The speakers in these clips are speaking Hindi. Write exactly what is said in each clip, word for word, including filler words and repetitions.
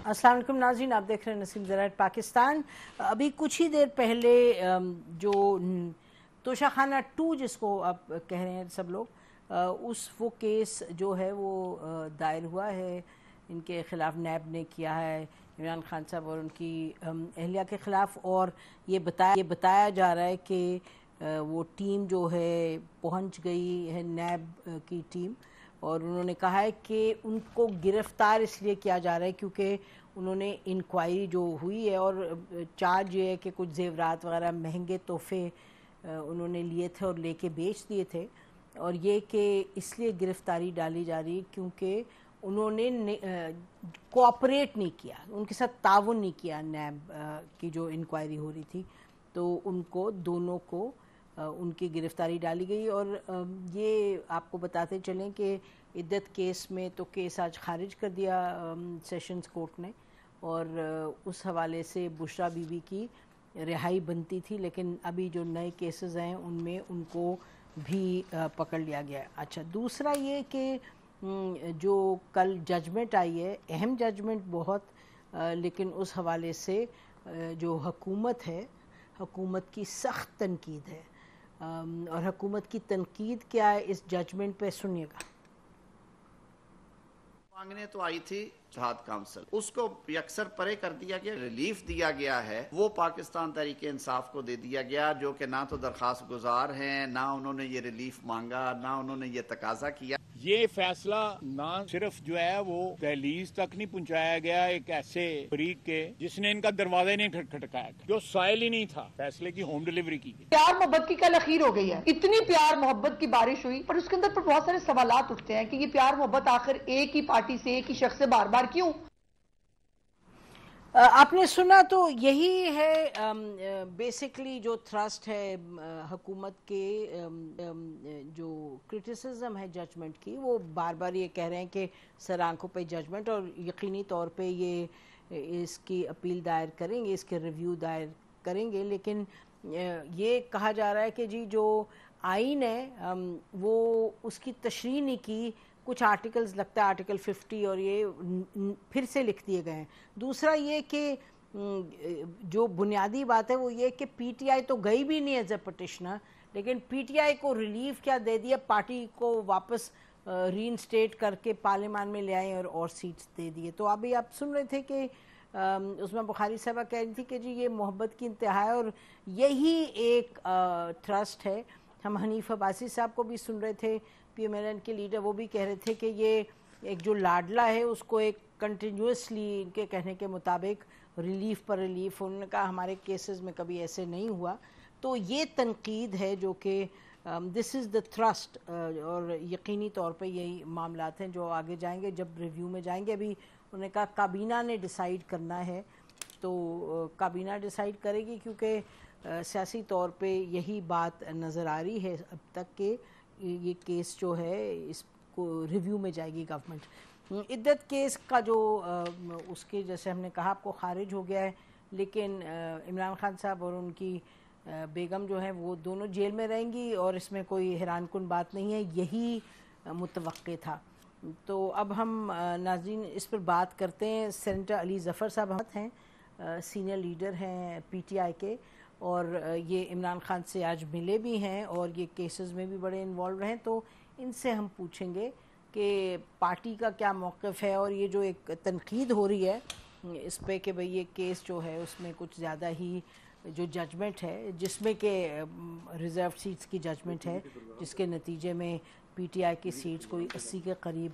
अस्सलाम वालेकुम नाज़रीन, आप देख रहे हैं नसीम ज़राइट पाकिस्तान। अभी कुछ ही देर पहले जो तोशाखाना टू जिसको आप कह रहे हैं सब लोग, उस वो केस जो है वो दायर हुआ है, इनके ख़िलाफ़ नैब ने किया है इमरान खान साहब और उनकी अहलिया के ख़िलाफ़। और ये बताया ये बताया जा रहा है कि वो टीम जो है पहुंच गई है, नैब की टीम, और उन्होंने कहा है कि उनको गिरफ़्तार इसलिए किया जा रहा है क्योंकि उन्होंने इंक्वायरी जो हुई है और चार्ज ये है कि कुछ जेवरात वगैरह महंगे तोहफे उन्होंने लिए थे और लेके बेच दिए थे, और ये कि इसलिए गिरफ़्तारी डाली जा रही है क्योंकि उन्होंने कोऑपरेट नहीं किया, उनके साथ ताउन नहीं किया नैब की जो इंक्वायरी हो रही थी। तो उनको दोनों को उनकी गिरफ़्तारी डाली गई। और ये आपको बताते चलें कि इद्दत केस में तो केस आज खारिज कर दिया सेशंस कोर्ट ने, और उस हवाले से बुशरा बीबी की रिहाई बनती थी, लेकिन अभी जो नए केसेस हैं उनमें उनको भी पकड़ लिया गया। अच्छा, दूसरा ये कि जो कल जजमेंट आई है, अहम जजमेंट बहुत, लेकिन उस हवाले से जो हुकूमत है, हुकूमत की सख्त तनकीद है। और हुकूमत की तनकीद क्या है इस जजमेंट पे, सुनिएगा। मांगने तो आई थी जहाद काउंसिल, उसको यकसर परे कर दिया गया, रिलीफ दिया गया है, वो पाकिस्तान तहरीके इंसाफ को दे दिया गया, जो कि ना तो दरखास्त गुजार हैं, ना उन्होंने ये रिलीफ मांगा, ना उन्होंने ये तकाजा किया। ये फैसला ना सिर्फ जो है वो दहलीज तक नहीं पहुंचाया गया एक ऐसे फरीक के जिसने इनका दरवाजा ही नहीं खटखटाया, जो साइल ही नहीं था, फैसले की होम डिलीवरी की गई। प्यार मोहब्बत की कल अखीर हो गई है, इतनी प्यार मोहब्बत की बारिश हुई, पर उसके अंदर पर बहुत सारे सवालात उठते हैं कि ये प्यार मोहब्बत आखिर एक ही पार्टी से, एक ही शख्स से बार बार क्यों। आपने सुना, तो यही है बेसिकली जो थ्रस्ट है हुकूमत के, जो क्रिटिसिज्म है जजमेंट की, वो बार बार ये कह रहे हैं कि सर आंखों पे जजमेंट, और यकीनी तौर पे ये इसकी अपील दायर करेंगे, इसके रिव्यू दायर करेंगे। लेकिन ये कहा जा रहा है कि जी जो आइन है वो उसकी तशरीह नहीं की, कुछ आर्टिकल्स लगता है आर्टिकल फिफ्टी और ये फिर से लिख दिए गए हैं। दूसरा ये कि जो बुनियादी बात है वो ये कि पीटीआई तो गई भी नहीं एज ए पटिशनर, लेकिन पीटीआई को रिलीफ क्या दे दिया, पार्टी को वापस रीइंस्टेट करके पार्लियामान में ले आए और और सीट्स दे दिए। तो अभी आप सुन रहे थे कि उसमें बुखारी साहबा कह रही थी कि जी ये मोहब्बत की इंतहा है, और यही एक ट्रस्ट है। हम हनीफ अब्बासी साहब को भी सुन रहे थे, पीएमएलएन के लीडर, वो भी कह रहे थे कि ये एक जो लाडला है उसको एक कंटिन्यूसली, इनके कहने के मुताबिक, रिलीफ पर रिलीफ, उन्होंने कहा हमारे केसेस में कभी ऐसे नहीं हुआ। तो ये तनकीद है जो कि दिस इज़ द थ्रस्ट, और यकीनी तौर पे यही मामलात हैं जो आगे जाएंगे जब रिव्यू में जाएंगे। अभी उन्होंने कहा काबीना ने डिसाइड करना है, तो काबीना डिसाइड करेगी, क्योंकि सियासी तौर पे यही बात नज़र आ रही है अब तक के ये केस जो है इसको रिव्यू में जाएगी गवर्नमेंट। इद्दत केस का जो उसके जैसे हमने कहा आपको खारिज हो गया है, लेकिन इमरान खान साहब और उनकी बेगम जो है वो दोनों जेल में रहेंगी, और इसमें कोई हैरानकुन बात नहीं है, यही मुतवक्के था। तो अब हम नाज़रीन इस पर बात करते हैं। सेनेटर अली ज़फ़र साहब हैं, सीनियर लीडर हैं पीटीआई के, और ये इमरान खान से आज मिले भी हैं और ये केसेस में भी बड़े इन्वॉल्व हैं। तो इनसे हम पूछेंगे कि पार्टी का क्या मौक़िफ़ है, और ये जो एक तनकीद हो रही है इस पे कि भाई ये केस जो है उसमें कुछ ज़्यादा ही जो जजमेंट है, जिसमें कि रिज़र्व सीट्स की जजमेंट है, जिसके नतीजे में पीटीआई की सीट्स कोई अस्सी के करीब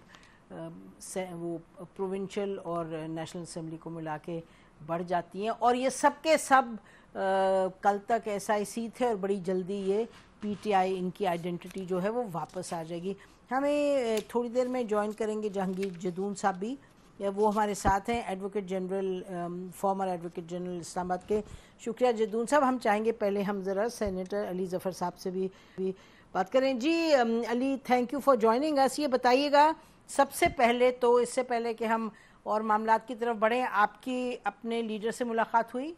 वो प्रोविंशियल और नेशनल असम्बली को मिला के बढ़ जाती हैं। और ये सब के सब आ, कल तक एस आई सी थे, और बड़ी जल्दी ये पीटीआई, इनकी आइडेंटिटी जो है वो वापस आ जाएगी। हमें थोड़ी देर में ज्वाइन करेंगे जहांगीर जदून साहब भी, वो हमारे साथ हैं, advocate general, former advocate general Islamabad के। शुक्रिया जदून साहब। हम चाहेंगे पहले हम ज़रा सेनेटर अली ज़फ़र साहब से भी, भी बात करें। जी Ali, thank you for joining us. ये बताइएगा सबसे पहले तो, इससे पहले कि हम और मामलात की तरफ बढ़ें, आपकी अपने लीडर से मुलाकात हुई?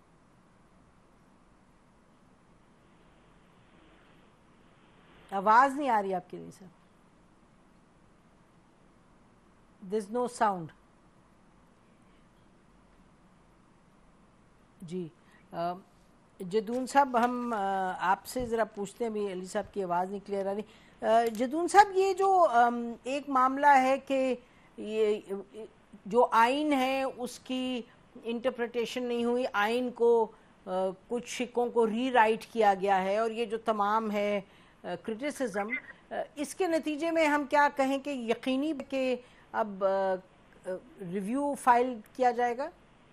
आवाज़ नहीं आ रही आपके लिए sir, there is no sound. जी अ, जदून साहब, हम अ, आपसे ज़रा पूछते हैं, अभी अली साहब की आवाज़ नहीं क्लियर आ रही। अ, जदून साहब, ये जो अम, एक मामला है कि ये जो आइन है उसकी इंटरप्रिटेशन नहीं हुई, आइन को अ, कुछ शिकों को रीराइट किया गया है, और ये जो तमाम है क्रिटिसिज्म, इसके नतीजे में हम क्या कहें कि यकीनी कि अब रिव्यू फाइल किया जाएगा?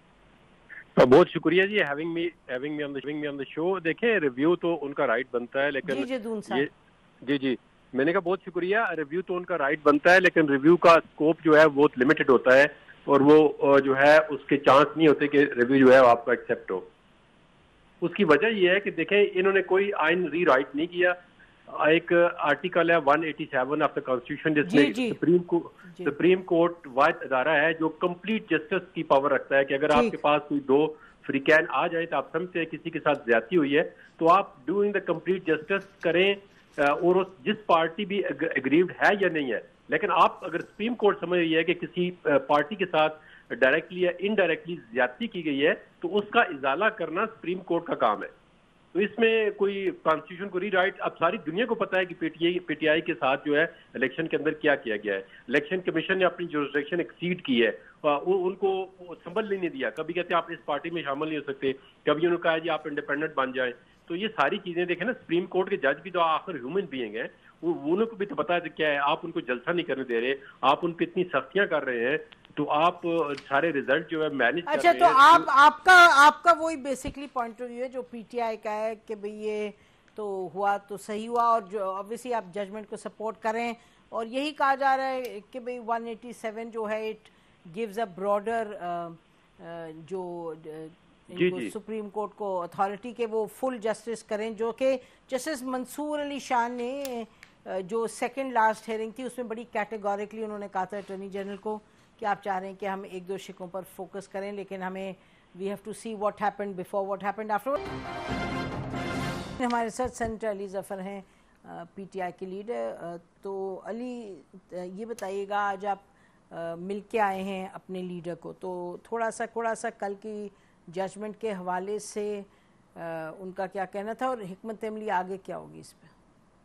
बहुत शुक्रिया जी having me having me on the having me on the show. देखें, रिव्यू तो उनका राइट बनता है, लेकिन जी जदून साहब, ये जी जी मैंने कहा बहुत शुक्रिया। रिव्यू तो उनका राइट बनता है, लेकिन रिव्यू का स्कोप जो है बहुत लिमिटेड होता है, और वो जो है उसके चांस नहीं होते कि रिव्यू जो है आपका एक्सेप्ट हो। उसकी वजह यह है कि देखें, इन्होंने कोई आइन री राइट नहीं किया। एक आर्टिकल है एक सौ सत्तासी ऑफ द कॉन्स्टिट्यूशन, जिसमें सुप्रीम कोर्ट सुप्रीम कोर्ट वाहिद अदारा है जो कंप्लीट जस्टिस की पावर रखता है कि अगर आपके पास कोई दो फ्रीकैन आ जाए तो आप समझते हैं किसी के साथ ज्यादती हुई है, तो आप डूइंग द कंप्लीट जस्टिस करें, और उस जिस पार्टी भी एग्रीव्ड है या नहीं है। लेकिन आप अगर सुप्रीम कोर्ट समझ रही है कि किसी पार्टी के साथ डायरेक्टली या इनडायरेक्टली ज्यादती की गई है, तो उसका इजाला करना सुप्रीम कोर्ट का काम है। तो इसमें कोई कॉन्स्टिट्यूशन को रीराइट, अब सारी दुनिया को पता है कि पीटीआई पीटीआई के साथ जो है इलेक्शन के अंदर क्या किया गया है। इलेक्शन कमीशन ने अपनी जुरिसडिक्शन एक्सीड की है, वो उनको संभल नहीं दिया। कभी कहते हैं आप इस पार्टी में शामिल नहीं हो सकते, कभी उन्होंने कहा जी आप इंडिपेंडेंट बन जाएं। तो ये सारी चीजें देखें ना, सुप्रीम कोर्ट के जज भी तो आखिर ह्यूमन बीइंग है, वो उनको भी तो पता है क्या है। आप उनको जलसा नहीं करने दे रहे, आप उन पर इतनी सख्तियां कर रहे हैं, तो आप सारे रिजल्ट जो है मैनेज अच्छा, कर तो रहे हैं। आप आपका आपका वही बेसिकली पॉइंट ऑफ व्यू है जो पीटीआई का है कि भाई ये तो हुआ तो सही हुआ, और जो ऑब्वियसली आप जजमेंट को सपोर्ट करें, और यही कहा जा रहा है कि भाई एक सौ सत्तासी जो है इट गिव्स अ ब्रॉडर जो इनको सुप्रीम कोर्ट को अथॉरिटी के वो फुल जस्टिस करें, जो कि जस्टिस मंसूर अली शाह ने जो सेकंड लास्ट हियरिंग थी उसमें बड़ी कैटेगोरिकली उन्होंने कहा था अटॉर्नी जनरल को कि आप चाह रहे हैं कि हम एक दो शिकों पर फोकस करें, लेकिन हमें we have to see what happened before what happened after. हमारे साथ सेनेटर अली ज़फ़र हैं, पीटीआई के लीडर। तो अली, ये बताइएगा, आज आप मिल के आए हैं अपने लीडर को, तो थोड़ा सा थोड़ा सा कल की जजमेंट के हवाले से आ, उनका क्या कहना था, और हिकमत अमली आगे क्या होगी इस पर?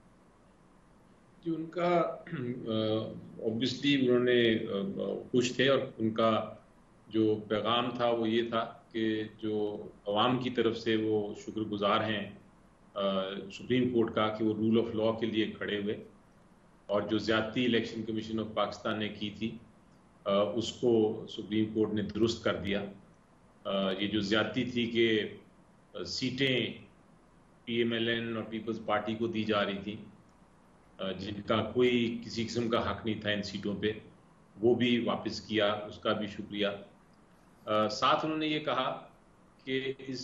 कि उनका ऑब्वियसली उन्होंने खुश थे, और उनका जो पैगाम था वो ये था कि जो अवाम की तरफ से वो शुक्रगुजार हैं सुप्रीम कोर्ट का कि वो रूल ऑफ लॉ के लिए खड़े हुए, और जो ज़्यादती इलेक्शन कमीशन ऑफ पाकिस्तान ने की थी आ, उसको सुप्रीम कोर्ट ने दुरुस्त कर दिया। आ, ये जो ज़्यादती थी कि सीटें पीएमएलएन और पीपल्स पार्टी को दी जा रही थी, जिनका कोई किसी किस्म का हक नहीं था इन सीटों पे, वो भी वापस किया, उसका भी शुक्रिया। साथ उन्होंने ये कहा कि इस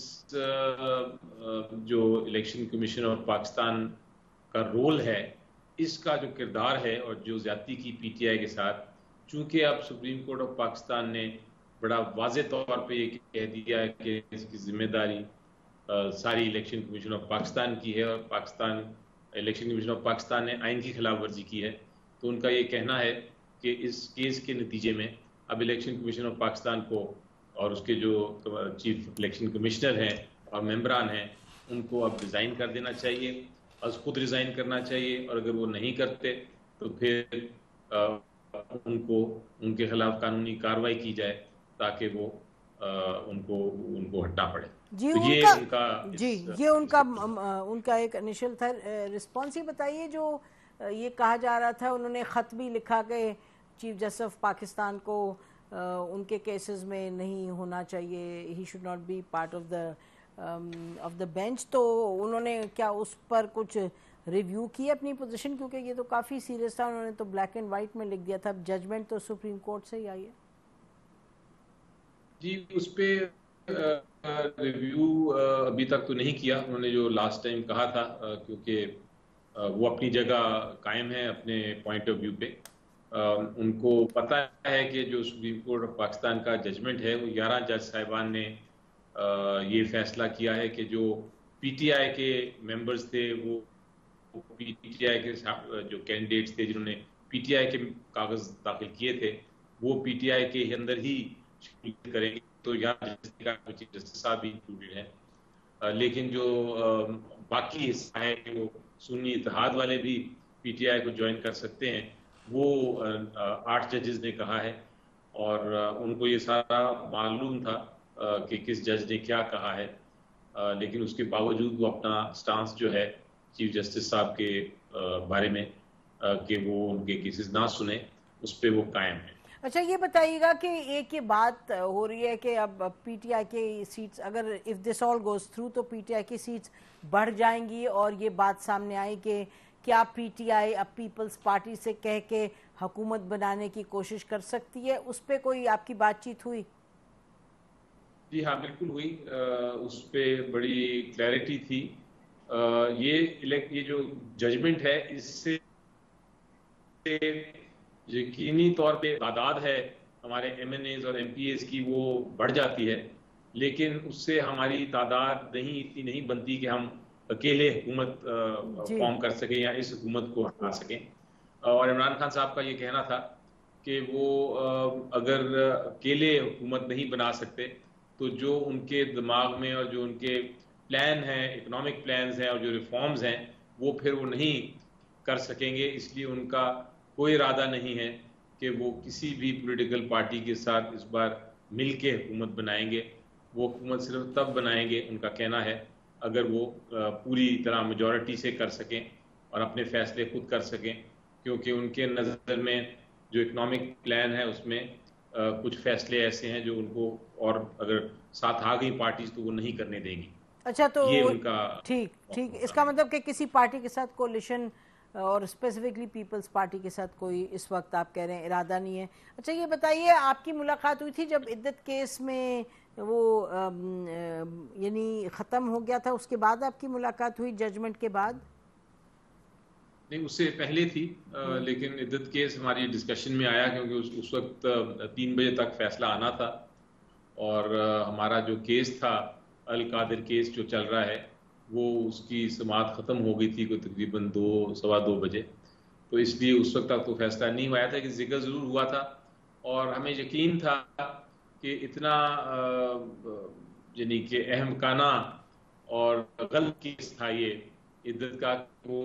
जो इलेक्शन कमीशन ऑफ पाकिस्तान का रोल है, इसका जो किरदार है और जो ज्यादती की पीटीआई के साथ, चूंकि अब सुप्रीम कोर्ट ऑफ पाकिस्तान ने बड़ा वाज़े तौर पे ये कह दिया है कि इसकी जिम्मेदारी सारी इलेक्शन कमीशन ऑफ पाकिस्तान की है, और Pakistan election commission of Pakistan ने आइन की खिलाफ वर्जी की है, तो उनका ये कहना है कि इस केस के नतीजे में अब इलेक्शन कमीशन ऑफ पाकिस्तान को और उसके जो चीफ इलेक्शन कमिश्नर हैं और मेंबरान हैं, उनको अब रिज़ाइन कर देना चाहिए, और खुद रिज़ाइन करना चाहिए, और अगर वो नहीं करते तो फिर आ, उनको उनके खिलाफ कानूनी कार्रवाई की जाए ताकि वो आ, उनको उनको हटना पड़े। जी, तो उनका, ये उनका जी ये उनका उनका एक इनिशियल था रिस्पॉन्स। ये बताइए, जो ये कहा जा रहा था, उन्होंने ख़त भी लिखा कि चीफ जस्टिस ऑफ पाकिस्तान को उनके केसेस में नहीं होना चाहिए, he should not be part of the of the bench, तो उन्होंने क्या उस पर कुछ रिव्यू किया अपनी पोजीशन, क्योंकि ये तो काफ़ी सीरियस था, उन्होंने तो ब्लैक एंड वाइट में लिख दिया था। जजमेंट तो सुप्रीम कोर्ट से ही आई है। जी, उस पर रिव्यू अभी तक तो नहीं किया उन्होंने, जो लास्ट टाइम कहा था, क्योंकि वो अपनी जगह कायम है अपने पॉइंट ऑफ व्यू पे। उनको पता है कि जो सुप्रीम कोर्ट ऑफ पाकिस्तान का जजमेंट है, वो ग्यारह जज साहिबान ने ये फैसला किया है कि जो पीटीआई के मेंबर्स थे, वो पीटीआई के जो कैंडिडेट्स थे जिन्होंने पीटीआई के कागज दाखिल किए थे, वो पीटीआई के अंदर ही करेंगे, तो यहाँ चीफ जस्टिस साहब भी इंक्लूडेड है, लेकिन जो बाकी हिस्सा है कि वो सुन्नी इत्तेहाद वाले भी पीटीआई को ज्वाइन कर सकते हैं, वो आठ जजेस ने कहा है और उनको ये सारा मालूम था कि किस जज ने क्या कहा है, लेकिन उसके बावजूद वो अपना स्टांस जो है चीफ जस्टिस साहब के बारे में कि वो उनके केसेस ना सुने, उस पर वो कायम है। अच्छा, ये बताइएगा कि एक ये बात हो रही है कि अब पीटीआई के सीट्स, अगर if this all goes through तो पीटीआई की सीट्स बढ़ जाएंगी और ये बात सामने आई कि क्या पीटीआई अब पीपल्स पार्टी से कह के हुकूमत बनाने की कोशिश कर सकती है, उस पर कोई आपकी बातचीत हुई? जी हाँ, बिल्कुल हुई, उस पर बड़ी क्लैरिटी थी। ये ये जो जजमेंट है इससे यकीनी तौर पे तादाद है हमारे एमएनएज और एमपीएस की वो बढ़ जाती है, लेकिन उससे हमारी तादाद नहीं इतनी नहीं बनती कि हम अकेले हुकूमत फॉर्म कर सकें या इस हुकूमत को हटा सकें। और इमरान खान साहब का ये कहना था कि वो अगर अकेले हुकूमत नहीं बना सकते तो जो उनके दिमाग में और जो उनके प्लान हैं, इकोनॉमिक प्लान्स हैं और जो रिफॉर्म्स हैं, वो फिर वो नहीं कर सकेंगे। इसलिए उनका कोई इरादा नहीं है कि वो किसी भी पॉलिटिकल पार्टी के साथ इस बार मिल के हुकूमत बनाएंगे। वो हुकूमत सिर्फ तब बनाएंगे, उनका कहना है, अगर वो पूरी तरह मेजॉरिटी से कर सकें और अपने फैसले खुद कर सकें, क्योंकि उनके नज़र में जो इकोनॉमिक प्लान है उसमें कुछ फैसले ऐसे हैं जो उनको, और अगर साथ आ गई पार्टीज तो वो नहीं करने देंगी। अच्छा, तो ये उनका ठीक ठीक इसका मतलब कि किसी पार्टी के साथ कोलिशन और स्पेसिफिकली पीपल्स पार्टी के साथ कोई इस वक्त आप कह रहे हैं इरादा नहीं है। अच्छा, ये बताइए, आपकी मुलाकात हुई थी जब इद्दत केस में वो यानी ख़त्म हो गया था, उसके बाद आपकी मुलाकात हुई जजमेंट के बाद? नहीं, उससे पहले थी, आ, लेकिन इद्दत केस हमारी डिस्कशन में आया क्योंकि उस, उस वक्त तीन बजे तक फैसला आना था और आ, हमारा जो केस था अल कादिर केस जो चल रहा है वो उसकी समाअत ख़त्म हो गई थी कोई तकरीबन दो सवा दो बजे, तो इसलिए उस वक्त तक तो फैसला नहीं हुआ था कि जिक्र ज़रूर हुआ था और हमें यकीन था कि इतना यानी कि अहमकाना और गलत केस था ये इद्दत का, वो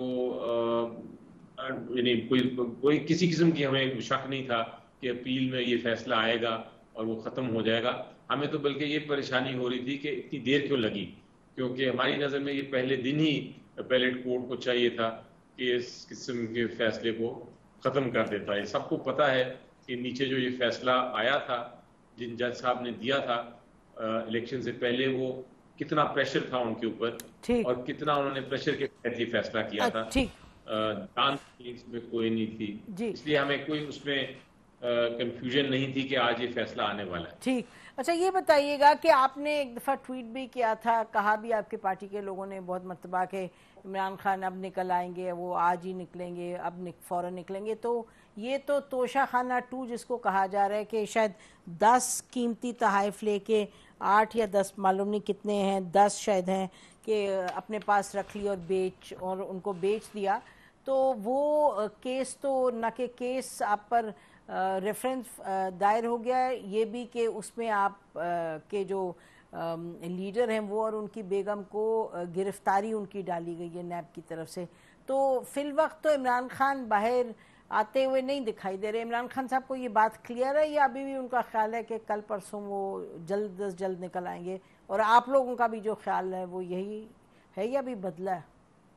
यानी कोई कोई किसी किस्म की हमें शक नहीं था कि अपील में ये फैसला आएगा और वो ख़त्म हो जाएगा। हमें तो बल्कि ये परेशानी हो रही थी कि इतनी देर क्यों लगी, क्योंकि हमारी नज़र में ये पहले दिन ही अपीलेट कोर्ट को चाहिए था कि इस किस्म के फैसले को ख़त्म कर देता है। सबको पता है कि नीचे जो ये फैसला आया था, जिन जज साहब ने दिया था इलेक्शन से पहले, वो कितना प्रेशर था उनके ऊपर और कितना उन्होंने प्रेशर के तहत ये फैसला किया था। जान इसमें कोई नहीं थी, इसलिए हमें कोई उसमें कंफ्यूजन नहीं थी कि आज ये फैसला आने वाला है। ठीक। अच्छा, ये बताइएगा कि आपने एक दफ़ा ट्वीट भी किया था, कहा भी आपके पार्टी के लोगों ने बहुत मरतबा के इमरान खान अब निकल आएंगे, वो आज ही निकलेंगे, अब निक, फ़ौरन निकलेंगे, तो ये तो तोशा खाना टू जिसको कहा जा रहा है कि शायद दस कीमती तहाइफ लेके आठ या दस मालूम नहीं कितने हैं, दस शायद हैं, कि अपने पास रख ली और बेच और उनको बेच दिया। तो वो केस तो न कि केस आप पर रेफरेंस दायर हो गया है, ये भी कि उसमें आप आ, के जो आ, लीडर हैं वो और उनकी बेगम को गिरफ्तारी उनकी डाली गई है नैब की तरफ से। तो फिल वक्त तो इमरान खान बाहर आते हुए नहीं दिखाई दे रहे। इमरान खान साहब को ये बात क्लियर है या अभी भी उनका ख्याल है कि कल परसों वो जल्द अज जल्द निकल आएंगे, और आप लोगों का भी जो ख्याल है वो यही है या भी बदला है?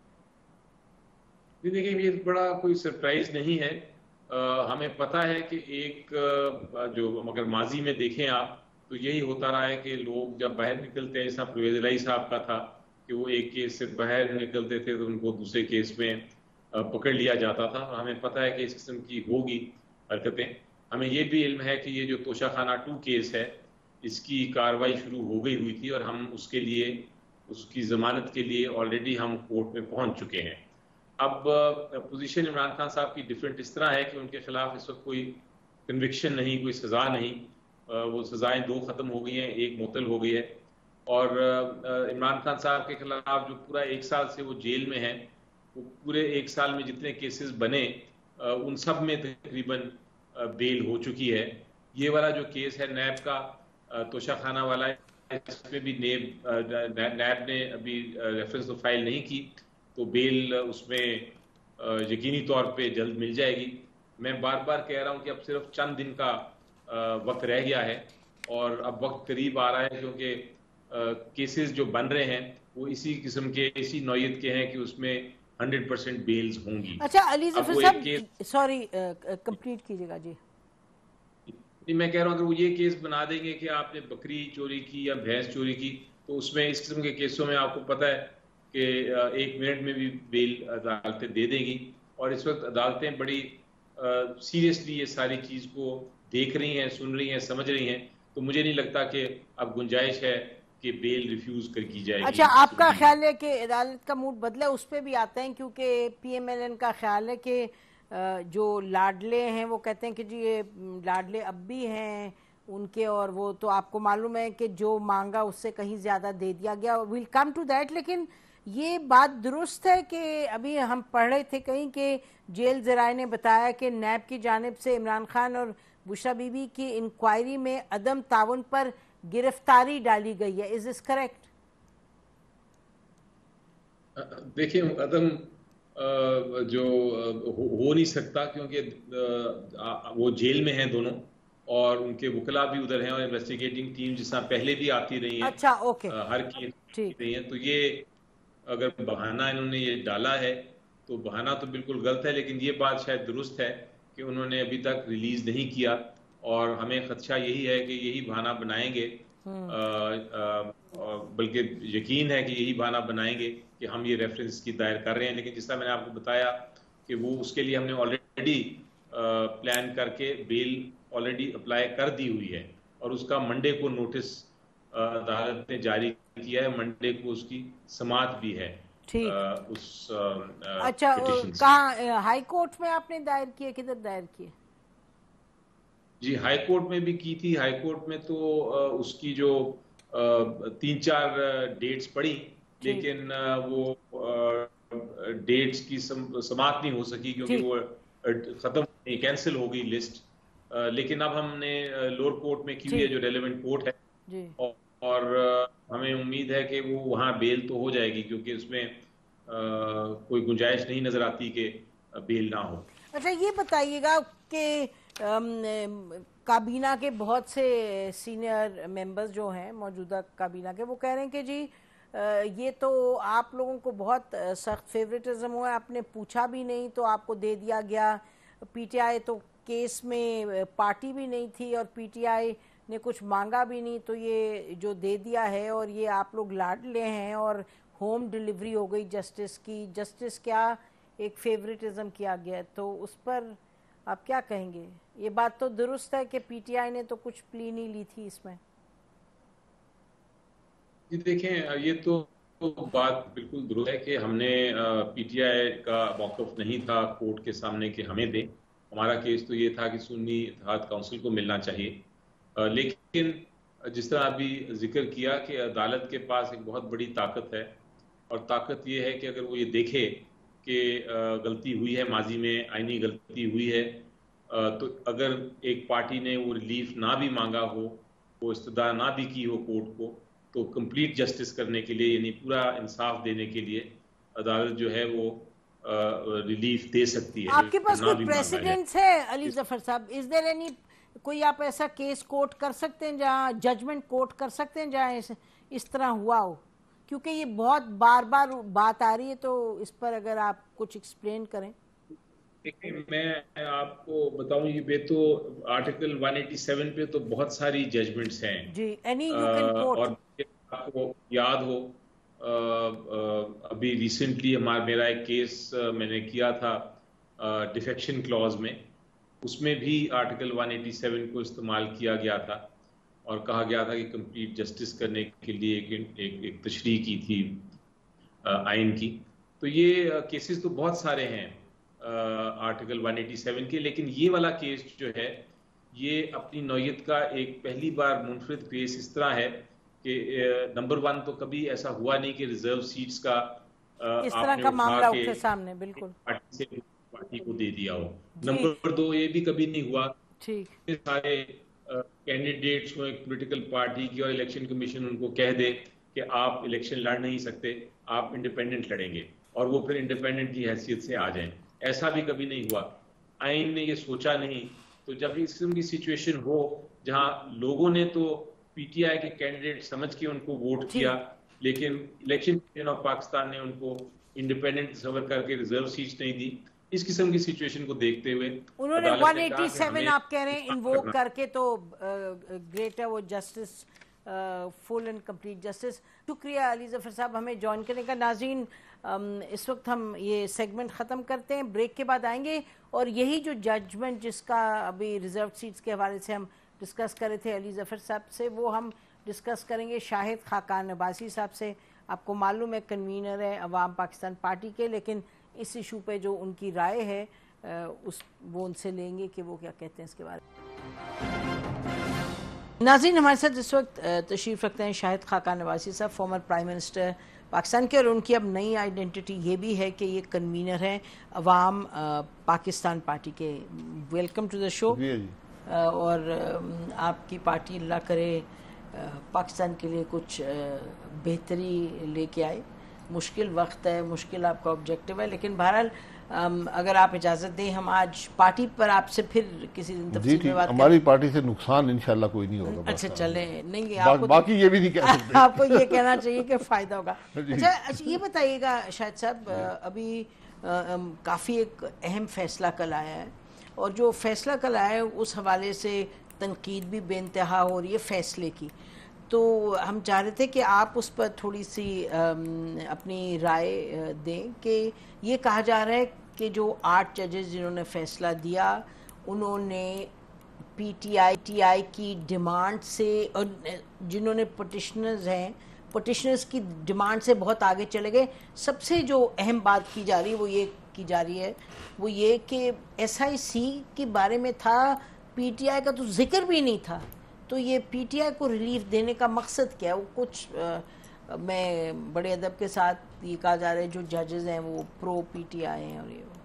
देखिए, ये बड़ा कोई सरप्राइज नहीं है। आ, हमें पता है कि एक जो अगर माजी में देखें आप तो यही होता रहा है कि लोग जब बाहर निकलते हैं, जैसा परवेज इलाही साहब का था कि वो एक केस से बाहर निकलते थे तो उनको दूसरे केस में पकड़ लिया जाता था। और हमें पता है कि इस किस्म की होगी हरकतें। हमें ये भी इल्म है कि ये जो तोशा खाना टू केस है, इसकी कार्रवाई शुरू हो गई हुई थी और हम उसके लिए उसकी ज़मानत के लिए ऑलरेडी हम कोर्ट में पहुंच चुके हैं। अब पोजीशन इमरान खान साहब की डिफरेंट इस तरह है कि उनके खिलाफ इस वक्त कोई कन्विक्शन नहीं, कोई सज़ा नहीं, वो सज़ाएं दो ख़त्म हो गई हैं, एक मुअत्तल हो गई है। और इमरान खान साहब के खिलाफ जो पूरा एक साल से वो जेल में है, वो पूरे एक साल में जितने केसेस बने उन सब में तकरीबन बेल हो चुकी है। ये वाला जो केस है नैब का, तोशाखाना वाला है, इसमें भी नेब नैब ने अभी रेफरेंस तो फाइल नहीं की, तो बेल उसमें यकीनी तौर पे जल्द मिल जाएगी। मैं बार बार कह रहा हूं कि अब सिर्फ चंद दिन का वक्त रह गया है और अब वक्त करीब आ रहा है, क्योंकि केसेस जो बन रहे हैं वो इसी किस्म के, इसी नौयत के हैं कि उसमें हंड्रेड परसेंट बेल्स होंगी। अच्छा अली ज़फ़र साहब, सॉरी कंप्लीट कीजिएगा जी। मैं कह रहा हूं अगर वो ये केस बना देंगे कि आपने बकरी चोरी की या भैंस चोरी की, तो उसमें इस किस्म के केसों में आपको पता है कि एक मिनट में भी बेल अदालतें दे देगी। और इस वक्त अदालतें बड़ी सीरियसली ये सारी चीज को देख रही हैं, सुन रही हैं, समझ रही हैं। तो मुझे नहीं लगता कि अब गुंजाइश है कि बेल रिफ्यूज कर की जाएगी। अच्छा, आपका ख्याल है कि अदालत का मूड बदला? उस पर भी आते हैं, क्योंकि पीएमएलएन का ख्याल है कि जो लाडले हैं वो कहते हैं कि जी ये लाडले अब भी हैं उनके, और वो तो आपको मालूम है कि जो मांगा उससे कहीं ज़्यादा दे दिया गया। Will come to that. लेकिन ये बात दुरुस्त है कि अभी हम पढ़ रहे थे कहीं कि जेल ज़राए ने बताया कि नैब की जानिब से इमरान खान और बुशरा बीबी की इंक्वायरी में अदम ताउन पर गिरफ्तारी डाली गई है। Is this correct? देखिए, अदम जो हो, हो नहीं सकता, क्योंकि वो जेल में हैं दोनों और उनके वकला भी उधर हैं और इन्वेस्टिगेटिंग टीम जिस तरह पहले भी आती रही है। अच्छा, ओके, हर की रही है। तो ये अगर बहाना इन्होंने ये डाला है तो बहाना तो बिल्कुल गलत है, लेकिन ये बात शायद दुरुस्त है कि उन्होंने अभी तक रिलीज नहीं किया और हमें खदशा यही है कि यही बहाना बनाएंगे, बल्कि यकीन है कि यही बहाना बनाएंगे कि हम ये रेफरेंस की दायर कर रहे हैं। लेकिन जिस तरह मैंने आपको बताया कि वो उसके लिए हमने ऑलरेडी प्लान करके बेल ऑलरेडी अप्लाई कर दी हुई है और उसका मंडे को नोटिस अदालत ने जारी किया है, मंडे को उसकी समाअत भी है। ठीक। उस आ, अच्छा, कहाँ हाई कोर्ट में आपने दायर किए, किधर दायर किए? जी, हाई कोर्ट में भी की थी। हाई कोर्ट में तो उसकी जो तीन चार डेट्स पड़ी, लेकिन वो डेट्स की समाअत नहीं हो सकी क्योंकि वो खत्म, कैंसिल हो गई लिस्ट। लेकिन अब हमने लोअर कोर्ट में की हुई है, जो रेलेवेंट कोर्ट है, और, और हमें उम्मीद है कि वो वहाँ बेल तो हो जाएगी, क्योंकि उसमें आ, कोई गुंजाइश नहीं नजर आती कि बेल ना हो। अच्छा, ये बताइएगा कि काबीना के बहुत से सीनियर मेंबर्स जो हैं मौजूदा काबीना के, वो कह रहे हैं कि जी ये तो आप लोगों को बहुत सख्त फेवरेटिज्म हुआ है, आपने पूछा भी नहीं तो आपको दे दिया गया। पीटीआई तो केस में पार्टी भी नहीं थी और पीटीआई ने कुछ मांगा भी नहीं, तो ये जो दे दिया है, और ये आप लोग लाडले हैं और होम डिलीवरी हो गई जस्टिस की। जस्टिस क्या एक फेवरेटिज्म किया गया, तो उस पर आप क्या कहेंगे? ये बात तो दुरुस्त है कि पीटीआई ने तो कुछ प्ली नहीं ली थी इसमें। जी देखें, ये तो, तो बात बिल्कुल दुरुस्त है कि हमने पीटीआई का मौक़िफ़ नहीं था कोर्ट के सामने कि हमें दे। हमारा केस तो ये था कि सुन्नी इत्तेहाद काउंसिल को मिलना चाहिए। लेकिन जिस तरह अभी जिक्र किया कि अदालत के पास एक बहुत बड़ी ताकत है, और ताकत ये है कि अगर वो ये देखे कि गलती हुई है, माजी में आईनी गलती हुई है, तो अगर एक पार्टी ने वो रिलीफ ना भी मांगा हो, वो इस्तदा ना भी की हो कोर्ट को, तो कंप्लीट जस्टिस करने के लिए, यानी पूरा इंसाफ देने के लिए अदालत जो है वो रिलीफ दे सकती है। आपके पास कोई प्रेसिडेंट्स है अली ज़फ़र साहब? इज देयर एनी, कोई आप ऐसा केस कोर्ट कर सकते हैं जहाँ जजमेंट कोर्ट कर सकते हैं जहाँ इस, इस तरह हुआ हो? क्योंकि ये बहुत बार बार बात आ रही है, तो इस पर अगर आप कुछ एक्सप्लेन करें। मैं आपको बताऊं, ये तो आर्टिकल एक सौ सत्तासी पे तो बहुत सारी जजमेंट्स हैं जी, एनी यू कैन कोट। और आपको याद हो, आ, आ, अभी रिसेंटली हमारा मेरा एक केस मैंने किया था डिफेक्शन क्लॉज में, उसमें भी आर्टिकल एक सौ सत्तासी को इस्तेमाल किया गया था और कहा गया था कि कंप्लीट जस्टिस करने के लिए एक, एक, एक तशरीह की थी आइन की। तो ये केसेस तो बहुत सारे हैं आर्टिकल एक सौ सत्तासी के, लेकिन ये वाला केस जो है ये अपनी नौयत का एक पहली बार मुनफरिद केस इस तरह है कि नंबर वन तो कभी ऐसा हुआ नहीं कि रिजर्व सीट्स का इस तरह का मामला उठे सामने, बिल्कुल पार्टी से पार्टी को दे दिया हो। नंबर दो, ये भी कभी नहीं हुआ ठीक सारे कैंडिडेट्स को एक पॉलिटिकल पार्टी की और इलेक्शन कमीशन उनको कह दे कि आप इलेक्शन लड़ नहीं सकते, आप इंडिपेंडेंट लड़ेंगे और वो फिर इंडिपेंडेंट की हैसियत से आ जाएं। ऐसा भी कभी नहीं हुआ। आइन ने ये सोचा नहीं। तो जब इस किस्म की सिचुएशन हो जहां लोगों ने तो पीटीआई के कैंडिडेट समझ के उनको वोट किया, लेकिन इलेक्शन कमीशन ऑफ पाकिस्तान ने उनको इंडिपेंडेंट सवर करके रिजर्व सीट नहीं दी। इस किस्म की सिचुएशन को देखते हुए उन्होंने एक सौ सत्तासी आप कह रहे हैं इन्वोक करके तो ग्रेटर वो justice full and complete justice. शुक्रिया अली जफर साहब हमें ज्वाइन करने का। नाज़रीन इस वक्त हम ये सेगमेंट ख़त्म करते हैं, ब्रेक के बाद आएंगे और यही जो जजमेंट जिसका अभी रिजर्व सीट्स के हवाले से हम डिस्कस कर रहे थे अली जफर साहब से, वो हम डिस्कस करेंगे शाहिद खाकान अब्बासी साहब से। आपको मालूम है कन्वीनर है अवाम पाकिस्तान पार्टी के, लेकिन इस इशू पे जो उनकी राय है उस वो उनसे लेंगे कि वो क्या कहते हैं इसके बारे में। नाज़रीन हमारे साथ इस वक्त तशरीफ़ रखते हैं शाहिद खाकान अब्बासी साहब, फॉर्मर प्राइम मिनिस्टर पाकिस्तान के, और उनकी अब नई आइडेंटिटी ये भी है कि ये कन्वीनर हैं अवाम पाकिस्तान पार्टी के। Welcome to the show. और आपकी पार्टी अल्लाह करे पाकिस्तान के लिए कुछ बेहतरी लेके आए। मुश्किल वक्त है, मुश्किल आपका ऑब्जेक्टिव है, लेकिन बहरहाल अगर आप इजाज़त दें हम आज पार्टी पर आपसे फिर किसी दिन तफसील में बात करें। हमारी पार्टी से नुकसान इंशाल्लाह कोई नहीं होगा। अच्छा चले नहीं बा, आपको बाकी ये भी नहीं कह सकते। आपको ये कहना चाहिए कि फ़ायदा होगा। अच्छा अच्छा ये बताइएगा शाहिद साहब, अभी काफ़ी एक अहम फैसला कल आया है और जो फैसला कल आया है उस हवाले से तनकीद भी बेइंतहा हो रही है फैसले की। तो हम चाह रहे थे कि आप उस पर थोड़ी सी अपनी राय दें कि ये कहा जा रहा है कि जो आठ जजेस जिन्होंने फ़ैसला दिया उन्होंने पीटीआई टीआई की डिमांड से, और जिन्होंने पटिशनर्स हैं पटिशनर्स की डिमांड से बहुत आगे चले गए। सबसे जो अहम बात की जा रही है वो ये की जा रही है वो ये कि एसआईसी के बारे में था, पीटीआई का तो जिक्र भी नहीं था। तो ये पीटीआई को रिलीफ देने का मकसद क्या है? वो कुछ आ, मैं बड़े अदब के साथ ये कहा जा रहा है जो जजेस हैं वो प्रो पीटीआई हैं और ये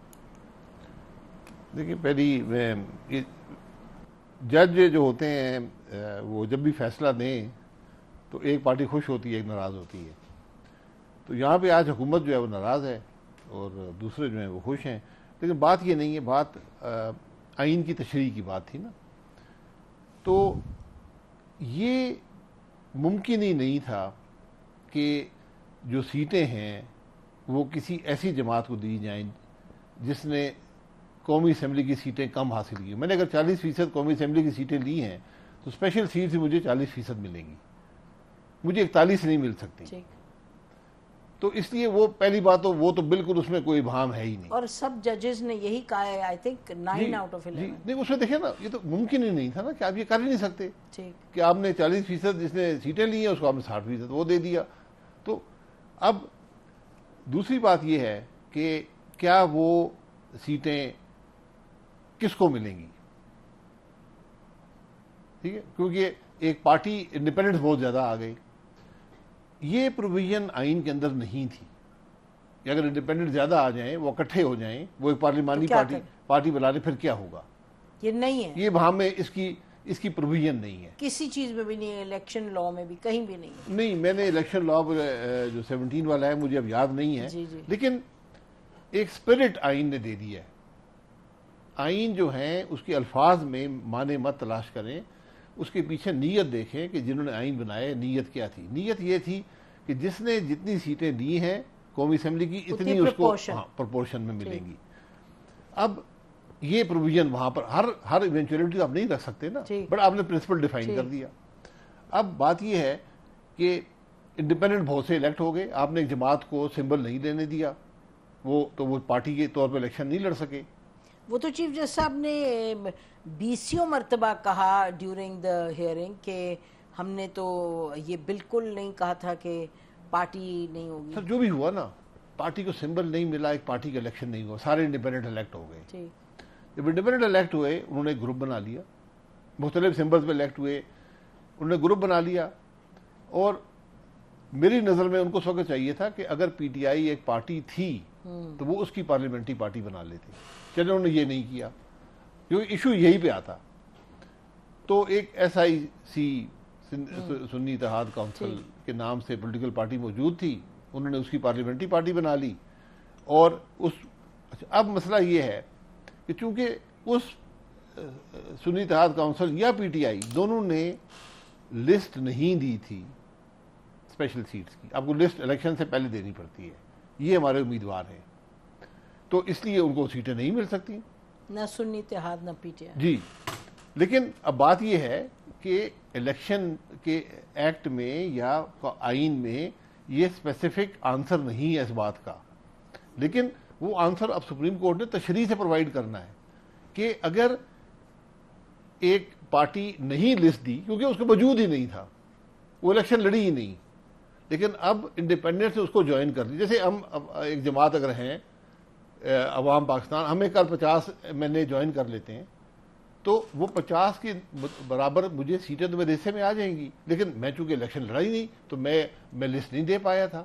देखिए पहली जज जो होते हैं वो जब भी फैसला दें तो एक पार्टी खुश होती है एक नाराज़ होती है। तो यहाँ पे आज हुकूमत जो है वो नाराज़ है और दूसरे जो हैं वो खुश हैं। लेकिन बात ये नहीं है, बात आइन की तशरीह की बात थी ना। तो ये मुमकिन ही नहीं था कि जो सीटें हैं वो किसी ऐसी जमात को दी जाएं जिसने कौमी असम्बली की सीटें कम हासिल की। मैंने अगर चालीस फीसद कौमी असम्बली की सीटें ली हैं तो स्पेशल सीट से मुझे चालीस फीसद मिलेंगी, मुझे इकतालीस नहीं मिल सकती। तो इसलिए वो पहली बात तो वो तो बिल्कुल उसमें कोई भाम है ही नहीं। और सब जजेस ने यही कहा है, I think nine out of eleven. नहीं उसमें देखिए ना, ये तो मुमकिन ही नहीं था ना कि आप ये कर ही नहीं सकते कि आपने चालीस फीसद जिसने सीटें ली हैं उसको आपने साठ फीसद वो दे दिया। तो अब दूसरी बात ये है कि क्या वो सीटें किसको मिलेंगी, ठीक है, क्योंकि एक पार्टी इंडिपेंडेंस बहुत ज्यादा आ गई। ये प्रोविजन आइन के अंदर नहीं थी कि अगर इंडिपेंडेंट ज्यादा आ जाएं वो इकट्ठे हो जाएं वो एक पार्लिमानी तो पार्टी पार्टी बना ले, फिर क्या होगा? ये नहीं है, ये वहां में इसकी इसकी प्रोविजन नहीं है, किसी चीज में भी नहीं है, इलेक्शन लॉ में भी कहीं भी नहीं है। नहीं, मैंने इलेक्शन लॉ जो सेवनटीन वाला है मुझे अब याद नहीं है, जी जी। लेकिन एक स्पिरिट आइन ने दे दिया है। आइन जो है उसके अल्फाज में माने मत तलाश करें, उसके पीछे नीयत देखें कि जिन्होंने आइन बनाया नीयत क्या थी। नीयत ये थी कि जिसने जितनी सीटें दी हैं कौमी असेंबली की इतनी उसको प्रोपोर्शन में मिलेंगी। अब ये प्रोविजन वहां पर हर हर इवेंचुअलिटी आप नहीं रख सकते ना, बट आपने प्रिंसिपल डिफाइन कर दिया। अब बात ये है कि इंडिपेंडेंट बहुत से इलेक्ट हो गए, आपने एक जमात को सिंबल नहीं लेने दिया, वो तो वो पार्टी के तौर पर इलेक्शन नहीं लड़ सके। वो तो चीफ जज साहब ने बीसियों मरतबा कहा ड्यूरिंग द हियरिंग कि हमने तो ये बिल्कुल नहीं कहा था कि पार्टी नहीं होगी। सर जो भी हुआ ना, पार्टी को सिंबल नहीं मिला, एक पार्टी का इलेक्शन नहीं हुआ, सारे इंडिपेंडेंट इलेक्ट हो गए। जब इंडिपेंडेंट इलेक्ट हुए उन्होंने ग्रुप बना लिया, मुख्तलिफ सिंबल्स पे इलेक्ट हुए, उन्होंने ग्रुप बना लिया। और मेरी नज़र में उनको उस वक्त चाहिए था कि अगर पीटीआई एक पार्टी थी तो वो उसकी पार्लियामेंट्री पार्टी बना लेते। चलो उन्होंने ये नहीं किया क्योंकि इशू यही पे आता। तो एक S I C Sunni Ittehad council के नाम से पॉलिटिकल पार्टी मौजूद थी, उन्होंने उसकी पार्लियामेंट्री पार्टी बना ली। और उस अब मसला ये है कि चूंकि उस सुन्नी इत्तेहाद काउंसिल या पीटीआई दोनों ने लिस्ट नहीं दी थी स्पेशल सीट्स की, आपको लिस्ट इलेक्शन से पहले देनी पड़ती है, ये हमारे उम्मीदवार हैं, तो इसलिए उनको सीटें नहीं मिल सकती, ना सुन्नी इत्तेहाद ना पीटीआई। जी, लेकिन अब बात यह है कि इलेक्शन के एक्ट में या आइन में ये स्पेसिफिक आंसर नहीं है इस बात का, लेकिन वो आंसर अब सुप्रीम कोर्ट ने तशरीह से प्रोवाइड करना है कि अगर एक पार्टी नहीं लिस्ट दी, क्योंकि उसका वजूद ही नहीं था, वो इलेक्शन लड़ी ही नहीं, लेकिन अब इंडिपेंडेंट से उसको ज्वाइन कर ली। जैसे हम एक जमात अगर हैं अवाम पाकिस्तान, हमें कल पचास एम एन ए ज्वाइन कर लेते हैं, तो वो पचास के बराबर मुझे सीटें तो मेरे हिस्से में आ जाएंगी, लेकिन मैं चूंकि इलेक्शन लड़ाई नहीं तो मैं मैं लिस्ट नहीं दे पाया था।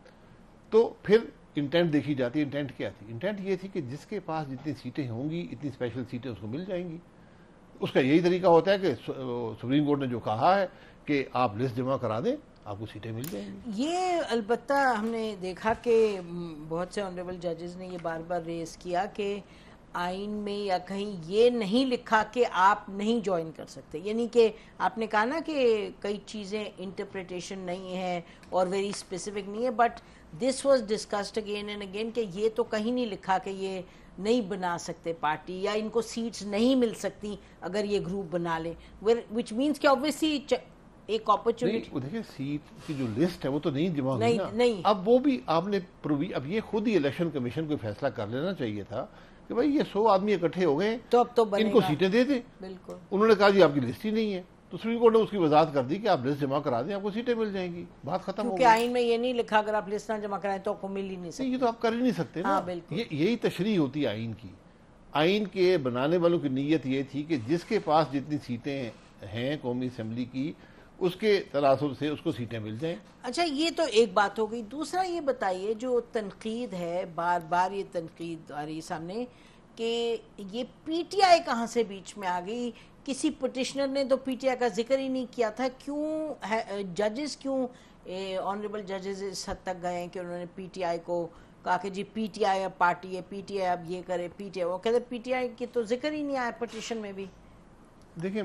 तो फिर इंटेंट देखी जाती है। इंटेंट क्या थी? इंटेंट ये थी कि जिसके पास जितनी सीटें होंगी इतनी स्पेशल सीटें उसको मिल जाएंगी। उसका यही तरीका होता है कि सुप्रीम कोर्ट ने जो कहा है कि आप लिस्ट जमा करा दें, आपको सीटें मिल जाएंगी। ये अलबत्ता हमने देखा कि बहुत से ऑनरेबल जजेस ने ये बार बार रेस किया कि आइन में या कहीं ये नहीं लिखा कि आप नहीं ज्वाइन कर सकते, यानी कि आपने कहा ना कि कई चीज़ें इंटरप्रिटेशन नहीं है और वेरी स्पेसिफिक नहीं है, but this was discussed again and again कि ये तो कहीं नहीं लिखा कि ये नहीं बना सकते पार्टी या इनको सीट्स नहीं मिल सकती अगर ये ग्रुप बना ले, विच मीन्स कि ऑब्वियसली एक अपॉर्चुनिटी। देखिए सीट की जो लिस्ट है वो तो नहीं जमा हुई ना, नहीं। अब वो भी आपने प्रूवी, अब ये खुद ही इलेक्शन कमीशन को फैसला कर लेना चाहिए था कि भाई ये सौ आदमी इकट्ठे हो गए तो अब तो इनको सीटें दे दें। बिल्कुल, उन्होंने कहा जी आपकी लिस्ट ही नहीं है, तो सुप्रीम कोर्ट ने उसकी वजाहत कर दी कि आप लिस्ट जमा करा दें, आपको सीटें मिल जाएंगी, बात खत्म हो गई। क्योंकि आइन में ये नहीं लिखा अगर आप लिस्ट ना जमा कराएं तो आपको मिल ही नहीं सकती। ये तो आप कर ही नहीं सकते ना। हाँ, बिल्कुल। ये यही तशरीह होती है आइन की। आइन के बनाने वालों की नीयत ये थी कि जिसके पास जितनी सीटें हैं कौमी असम्बली की, उसके तनासुब से उसको सीटें मिल जाएं। अच्छा, ये तो एक बात हो गई। दूसरा ये बताइए, जो तनकीद है, बार बार ये तनकीद आ रही सामने कि ये पीटीआई कहाँ से बीच में आ गई? किसी पिटिशनर ने तो पीटीआई का जिक्र ही नहीं किया था। क्यों है जजेस, क्यों ऑनरेबल जजेस इस हद तक गए कि उन्होंने पीटीआई को कहा कि जी पीटीआई अब पार्टी है, पीटीआई अब ये करे, पीटीआई वो कहते, पीटीआई की तो जिक्र ही नहीं आया पिटिशन में भी। देखिए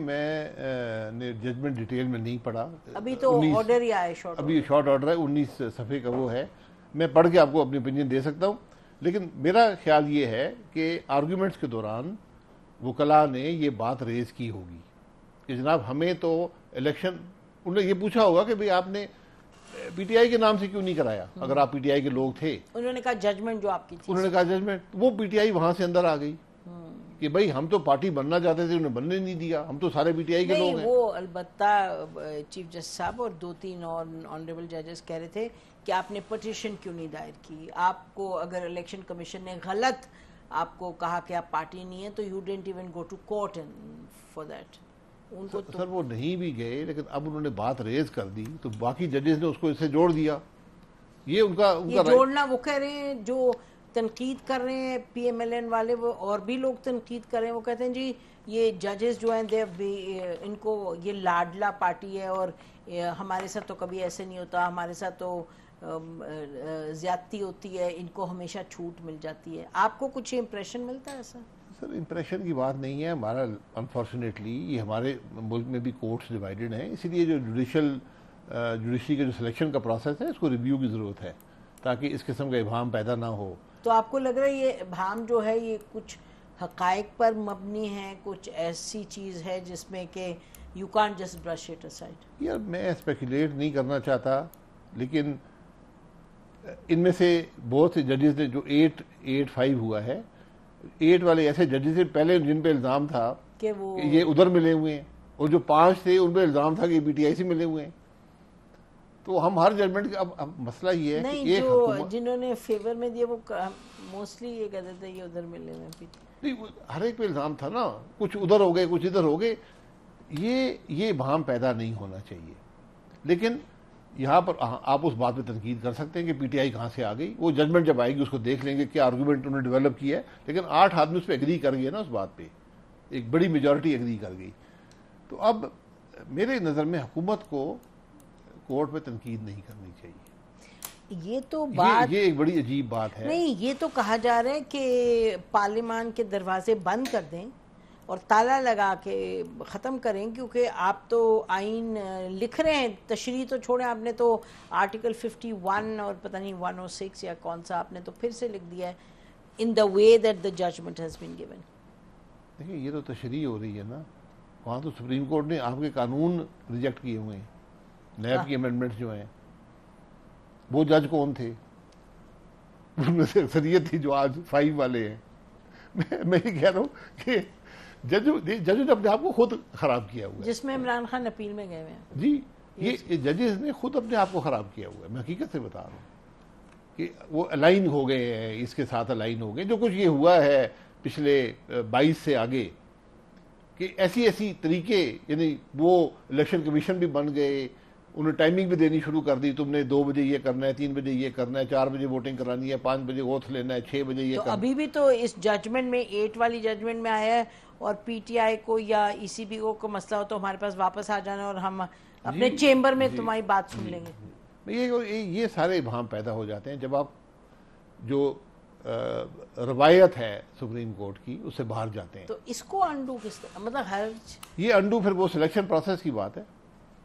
मैं ने जजमेंट डिटेल में नहीं पढ़ा, अभी तो ऑर्डर ही आया शॉर्ट, अभी शॉर्ट ऑर्डर है, उन्नीस सफ़े का वो है, मैं पढ़ के आपको अपनी ओपिनियन दे सकता हूँ। लेकिन मेरा ख्याल ये है कि आर्गूमेंट्स के दौरान वकला ने ये बात रेज की होगी कि जनाब हमें तो इलेक्शन, उन्होंने ये पूछा होगा कि भाई आपने पीटीआई के नाम से क्यों नहीं कराया, अगर आप पीटीआई के लोग थे। उन्होंने कहा जजमेंट जो आपकी थी, उन्होंने कहा जजमेंट, वो पीटीआई वहां से अंदर आ गई कि भाई हम तो पार्टी बनना चाहते थे, उन्हें बनने नहीं दिया, हम तो सारे पीटीआई के लोग हैं। वो अलबत्ता चीफ जस्टिस साहब और दो तीन और ऑनरेबल जजेस कह रहे थे कि आपने पिटीशन क्यों नहीं दायर की। आपको अगर इलेक्शन कमीशन ने गलत आपको कहा कि आप पार्टी नहीं है तो you didn't even go to court for that. उनको तो सर वो नहीं भी गए, लेकिन अब उन्होंने बात रेज कर दी तो बाकी जजेस ने उसको इससे जोड़ दिया। ये उनका उनका ये जोड़ना, वो कह रहे हैं जो तनकीद कर रहे हैं पीएमएलएन वाले, वो और भी लोग तनकीद कर रहे हैं, वो कहते हैं जी ये जजेस जो हैं दे इनको ये लाडला पार्टी है और हमारे साथ तो कभी ऐसे नहीं होता, हमारे साथ तो ज्यादती होती है, इनको हमेशा छूट मिल जाती है। आपको कुछ इंप्रेशन मिलता है ऐसा? सर इंप्रेशन की बात नहीं है, हमारा अनफॉर्चुनेटली ये हमारे मुल्क में भी कोर्ट्स डिवाइडेड हैं, इसीलिए जो जुडिशल जुडिशरी के जो सिलेक्शन का प्रोसेस है इसको रिव्यू की ज़रूरत है ताकि इस किस्म का इबाम पैदा ना हो। तो आपको लग रहा है ये इबाम जो है ये कुछ हकायक पर मबनी है, कुछ ऐसी चीज़ है जिसमें कि you can't just brush it aside? यार मैं स्पेकुलेट नहीं करना चाहता, लेकिन इनमें से बहुत से जजेस ने जो एट एट फाइव हुआ है, एट वाले ऐसे जजेस पहले जिन पे इल्ज़ाम था कि वो ये उधर मिले हुए हैं, और जो पांच थे उन पे इल्ज़ाम था कि पीटीआई से मिले हुए हैं। तो हम हर जजमेंट का अब, अब मसला ये है नहीं, कि एक जो जिन्होंने फेवर में दिया वो मोस्टली ये कहते थे ये उधर मिले हुए हैं। नहीं, हर एक पे इल्ज़ाम था ना, कुछ उधर हो गए कुछ इधर हो गए, ये ये भाम पैदा नहीं होना चाहिए। लेकिन यहाँ पर आप उस बात पे तनकीद कर सकते हैं कि पीटीआई कहाँ से आ गई, वो जजमेंट जब आएगी उसको देख लेंगे क्या आर्गूमेंट उन्होंने डेवलप किया है। लेकिन आठ आदमी उस पर एग्री कर गए ना, उस बात पे एक बड़ी मेजॉरिटी एग्री कर गई। तो अब मेरे नज़र में हुकूमत को कोर्ट पे तनकीद नहीं करनी चाहिए। ये तो बात ये, ये एक बड़ी अजीब बात है। नहीं, ये तो कहा जा रहा है कि पार्लियामान के दरवाजे बंद कर दें और ताला लगा के ख़त्म करें, क्योंकि आप तो आइन लिख रहे हैं, तशरीह तो छोड़ें, आपने तो आर्टिकल इक्यावन और पता नहीं एक सौ छह या कौन सा आपने तो फिर से लिख दिया है, in the way that the judgment has been given. देखिए ये तो तशरीह हो रही है ना, वहाँ तो सुप्रीम कोर्ट ने आपके कानून रिजेक्ट किए हुए हैं, नैब की अमेंडमेंट्स जो हैं। वो जज कौन थे? उनमें से अक्सरियत थी जो आज फाइव वाले हैं। मैं मैं ये कह रहा हूँ कि जज जज ने अपने आप को खुद खराब किया हुआ है, जिसमें इमरान खान अपील में गए हुए हैं। जी, ये जजेस ने खुद अपने आप को खराब किया हुआ है। मैं हकीकत से बता रहा हूँ कि वो अलाइन हो गए हैं, इसके साथ अलाइन हो गए। जो कुछ ये हुआ है पिछले बाईस से आगे कि ऐसी ऐसी तरीके, यानी वो इलेक्शन कमीशन भी बन गए, उन्होंने टाइमिंग भी देनी शुरू कर दी, तुमने दो बजे ये करना है, तीन बजे ये करना है, चार बजे वोटिंग करानी है, पाँच बजे ओथ लेना है, छः बजे ये तो करना। अभी भी तो इस जजमेंट में एट वाली जजमेंट में आया है, और पीटीआई को या ईसीबी को मसला हो तो हमारे पास वापस आ जाना और हम अपने चेंबर में तुम्हारी बात सुन लेंगे। ये ये सारे भाम पैदा हो जाते हैं जब आप जो रवायत है सुप्रीम कोर्ट की उससे बाहर जाते हैं। तो इसको अंडू किस तरह, मतलब हर ये अंडू फिर वो सिलेक्शन प्रोसेस की बात है,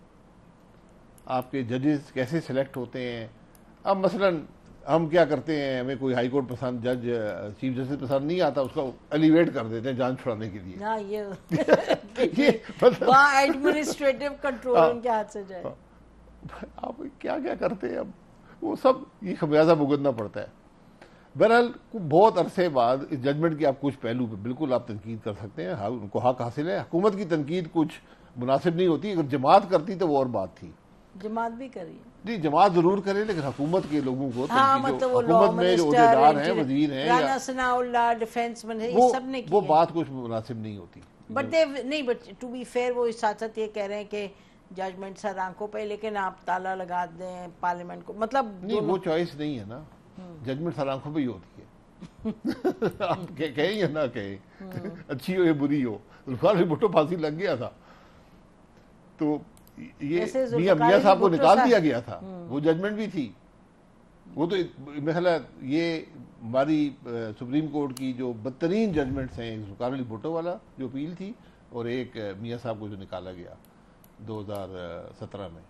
आपके जजेस कैसे सिलेक्ट होते हैं। अब मसलन हम क्या करते हैं, हमें कोई हाई कोर्ट पसंद, जज चीफ जस्टिस पसंद नहीं आता, उसको एलिवेट कर देते हैं जान छुड़ाने के लिए। ना ये ये मतलब एडमिनिस्ट्रेटिव कंट्रोल उनके हाथ से जाए। आप क्या क्या करते हैं, अब वो सब ये खमियाजा भुगतना पड़ता है। बहरहाल बहुत अरसे बाद इस जजमेंट की आप कुछ पहलू पे बिल्कुल आप तनकीद कर सकते हैं, हाँ उनको हक हासिल है। हुकूमत की तनकीद कुछ मुनासिब नहीं होती, अगर जमात करती तो वो और बात थी। जमात भी करी जी, जमात जरूर करे, लेकिन हुकूमत के लोगों को हाँ, मतलब हुकूमत में जो ओहदेदार हैं, वजीर हैं, राना सनाउल्लाह, डिफेंस मिनिस्टर, वो, ये सब ने वो बात कुछ मुनासिब नहीं होती। बट दे नहीं, बट टू बी फेयर वो साथ साथ ये कह रहे हैं कि जजमेंट सर आंखों पे, लेकिन आप ताला लगा दें पार्लियामेंट को, मतलब नहीं, वो चॉइस नहीं है ना, जजमेंट सर आंखों पे ही होती है। आप कहें या ना कहें, अच्छी हो या बुरी हो, जुल्फ़िकार भुट्टो फांसी लग गया था तो ये मियां मियां साहब को निकाल दिया गया था, वो जजमेंट भी थी। वो तो मेरा ख्याल है ये हमारी सुप्रीम कोर्ट की जो बदतरीन जजमेंट्स हैं, जुल्फ़िकार अली भुट्टो वाला जो अपील थी, और एक मियां साहब को जो निकाला गया दो हज़ार सत्रह में।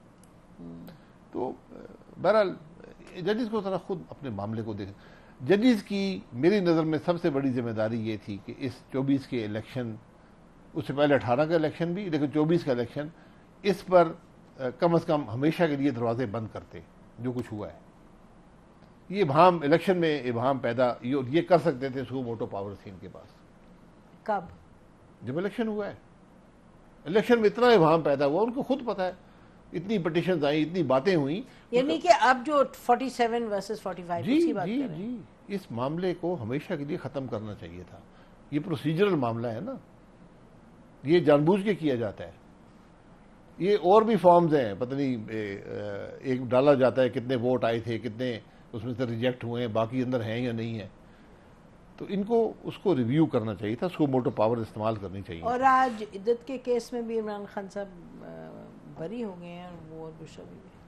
तो बहरहाल जजेस को जरा खुद अपने मामले को देखें। जजेस की मेरी नज़र में सबसे बड़ी जिम्मेदारी ये थी कि इस चौबीस के इलेक्शन, उससे पहले अठारह का इलेक्शन भी, लेकिन चौबीस का इलेक्शन, इस पर कम अज़ कम हमेशा के लिए दरवाजे बंद करते। जो कुछ हुआ है, ये भाम इलेक्शन में इबाहम पैदा ये, ये कर सकते थे सो मोटो पावर थी इनके पास। कब? जब इलेक्शन हुआ है, इलेक्शन में इतना इबाहम पैदा हुआ, उनको खुद पता है, इतनी पिटिशंस आई, इतनी बातें हुई। यानी कि अब जो सैंतालीस वर्सेस पैंतालीस जी की बात जी कर रहे हैं। जी, इस मामले को हमेशा के लिए ख़त्म करना चाहिए था। ये प्रोसीजरल मामला है ना, ये जानबूझ के किया जाता है। ये और भी फॉर्म्स हैं, पता नहीं एक डाला जाता है कितने वोट आए थे, कितने उसमें से रिजेक्ट हुए हैं, बाकी अंदर हैं या नहीं है। तो इनको उसको रिव्यू करना चाहिए था, उसको मोटो पावर इस्तेमाल करनी चाहिए। और आज इद्दत के केस में भी इमरान खान साहब बरी हो गए हैं, वो और बुशरा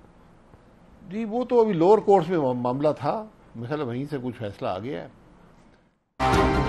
भी। जी, वो तो अभी लोअर कोर्ट्स में मामला था, मेरे ख्याल वहीं से कुछ फैसला आ गया है।